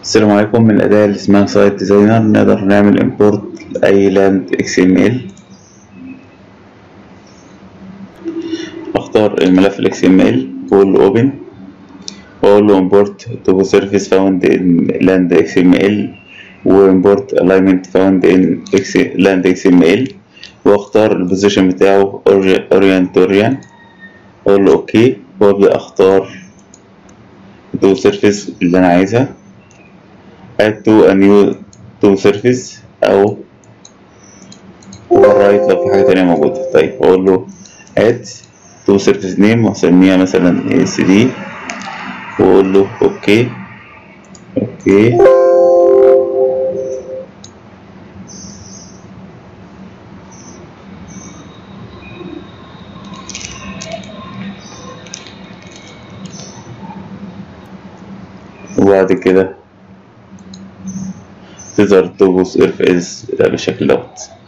السلام عليكم. من الأداة اللي اسمها سايت ديزاينر نقدر نعمل امبورت لأي لاند XML. أختار الملف ال XML وأقول له open وأقول له import to surface found in land XML و import alignment found in land XML، وأختار البوزيشن بتاعه orientorian، أقول له OK وأبدأ أختار to surface اللي أنا عايزها، add to a new to surface أو رايت لو في حاجة تانية موجودة. طيب أقول له add to surface name وأسميها مثلا SD وأقول له OK. وبعد كده تقدر تبص surface بالشكل دوت.